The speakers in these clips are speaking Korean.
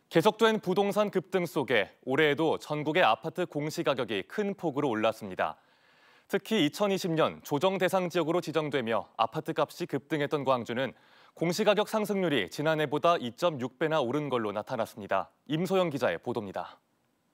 계속된 부동산 급등 속에 올해에도 전국의 아파트 공시가격이 큰 폭으로 올랐습니다. 특히 2020년 조정 대상 지역으로 지정되며 아파트 값이 급등했던 광주는 공시가격 상승률이 지난해보다 2.6배나 오른 걸로 나타났습니다. 임소영 기자의 보도입니다.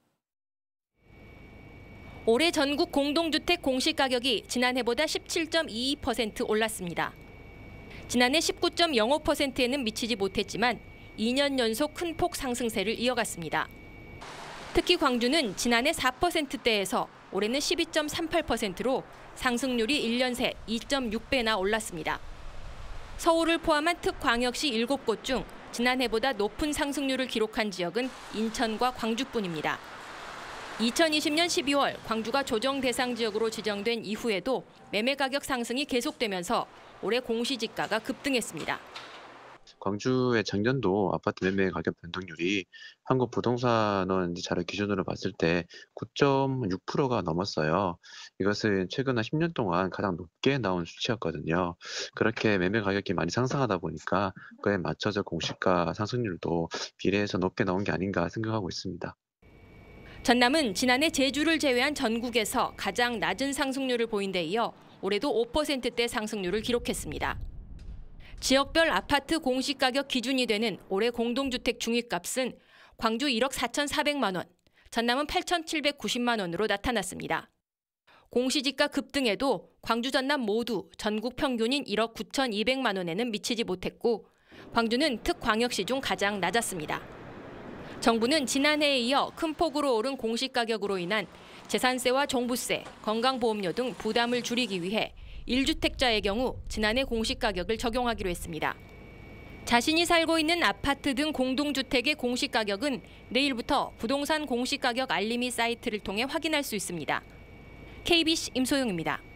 올해 전국 공동주택 공시가격이 지난해보다 17.22% 올랐습니다. 지난해 19.05%에는 미치지 못했지만 2년 연속 큰 폭 상승세를 이어갔습니다. 특히 광주는 지난해 4%대에서 올해는 12.38%로 상승률이 1년 새 2.6배나 올랐습니다. 서울을 포함한 특광역시 7곳 중 지난해보다 높은 상승률을 기록한 지역은 인천과 광주뿐입니다. 2020년 12월 광주가 조정 대상 지역으로 지정된 이후에도 매매 가격 상승이 계속되면서 올해 공시지가가 급등했습니다. 광주의 작년도 아파트 매매 가격 변동률이 한국부동산원 자료 기준으로 봤을 때 9.6%가 넘었어요. 이것은 최근 한 10년 동안 가장 높게 나온 수치였거든요. 그렇게 매매 가격이 많이 상승하다 보니까 그에 맞춰서 공시가 상승률도 비례해서 높게 나온 게 아닌가 생각하고 있습니다. 전남은 지난해 제주를 제외한 전국에서 가장 낮은 상승률을 보인 데 이어 올해도 5%대 상승률을 기록했습니다. 지역별 아파트 공시가격 기준이 되는 올해 공동주택 중위값은 광주 1억 4,400만 원, 전남은 8,790만 원으로 나타났습니다. 공시지가 급등에도 광주 전남 모두 전국 평균인 1억 9,200만 원에는 미치지 못했고 광주는 특광역시 중 가장 낮았습니다. 정부는 지난해에 이어 큰 폭으로 오른 공시가격으로 인한 재산세와 종부세, 건강보험료 등 부담을 줄이기 위해 1주택자의 경우 지난해 공시가격을 적용하기로 했습니다. 자신이 살고 있는 아파트 등 공동주택의 공시가격은 내일부터 부동산 공시가격 알림이 사이트를 통해 확인할 수 있습니다. KBC 임소영입니다.